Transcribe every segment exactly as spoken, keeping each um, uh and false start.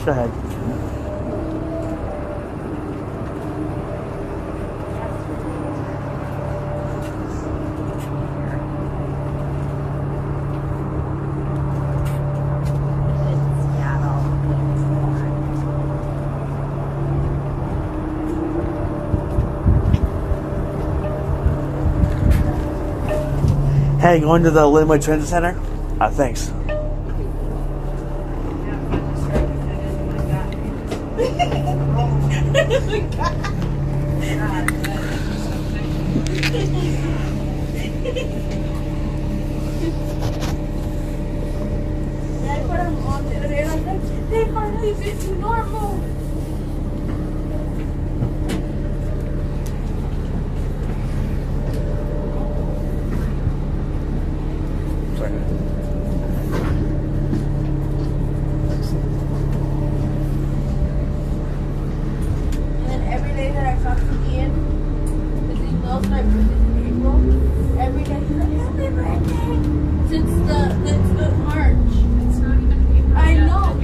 Go ahead. Hey, going to the Linwood Transit Center? Uh, thanks. They finally fit to normal. And then every day that I talk to Ian, because he knows my birthday in April, every day he's like, happy birthday! Since the, since the March. It's not even April I yet. know.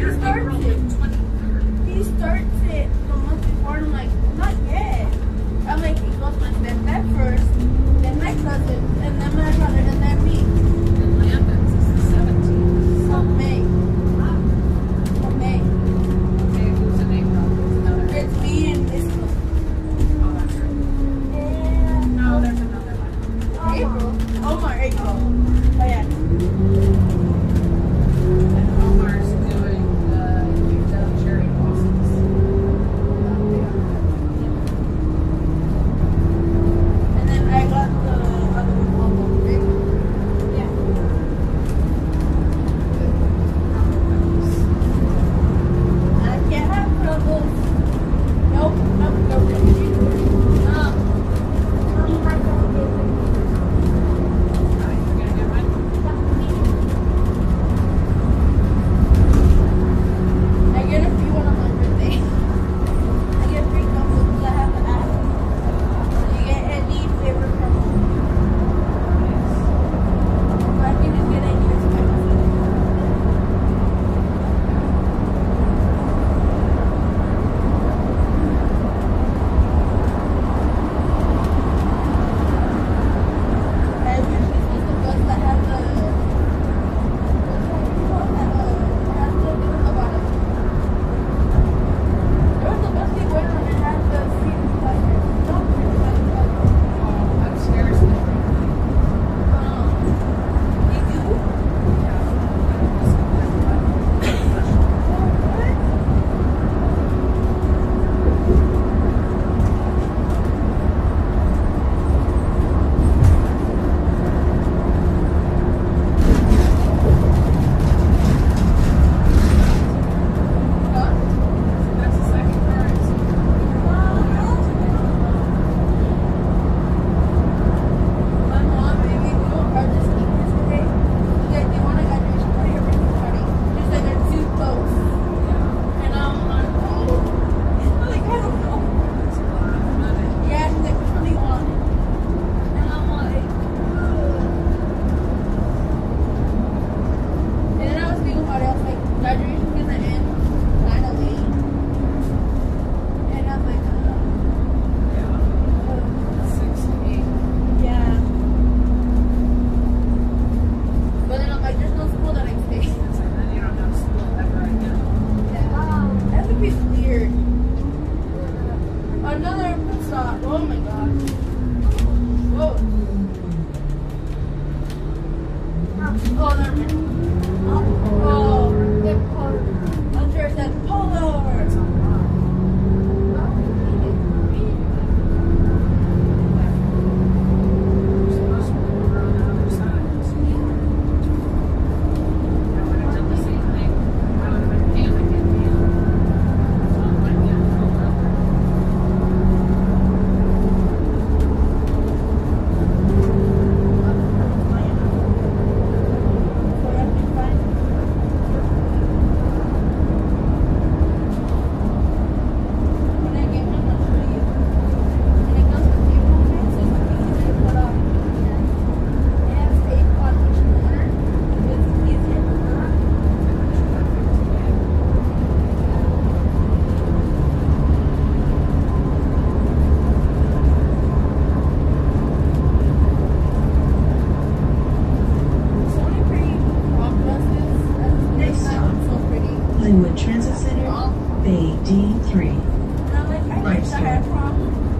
Transit Center, Bay D three. And I'm like, I Right wish I store. had prom.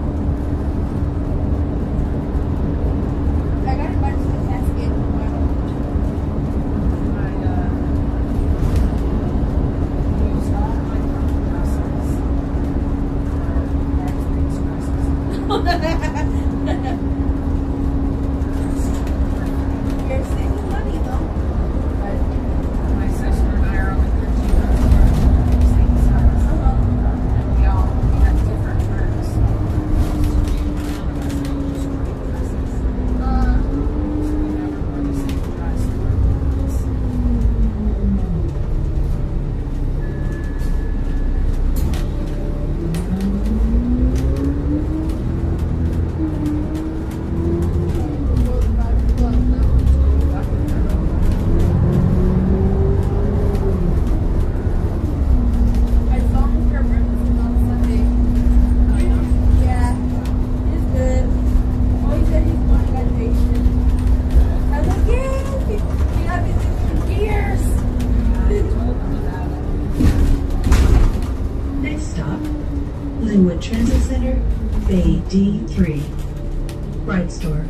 I got invited to the Cascade for my own. I, uh, used all my prom dresses for next week's You're saving money though. But my sister and I are only thirteen years apart. Same size. Uh-huh. And we all, we had different rooms. So none of us had just white dresses. Uh, So we never wore the same dress to our weddings. I saw him for emergency on Sunday. Yeah, he's good. Oh, he said he's going to graduation. I was like, yeah, he, he got busy for years. I told them about it. Next stop, Linwood Transit Center, Bay D three. Right store.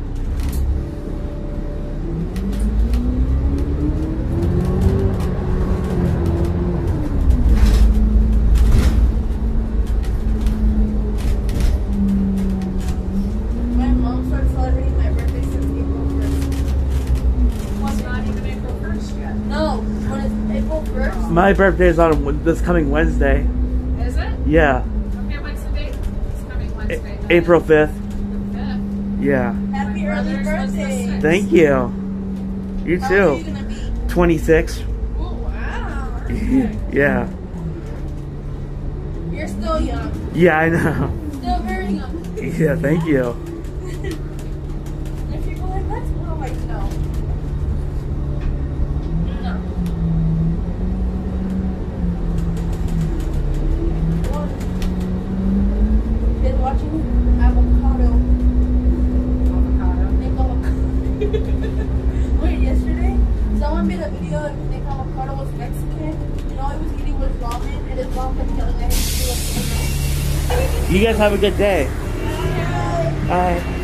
My mom started celebrating my birthday since April first. Well, it's not even April first yet. No, when it's April first? My birthday is on this coming Wednesday. Is it? Yeah, Okay, what's the date? It's coming Wednesday. A- April fifth. The fifth. Yeah. Happy My early brother's was the birthday. sixth. Thank you. You How old are you too. gonna be? twenty-six. Oh, wow. Yeah. You're still young. Yeah, I know. Still very young. Yeah, thank you. And people are like, that's more like, no. No. Been watching avocado. Avocado. Make avocado. Wait, yesterday, someone made a video of Nick Avocado was Mexican. And all he was eating was ramen, and his mom kept yelling at him to do it. You guys have a good day. Bye.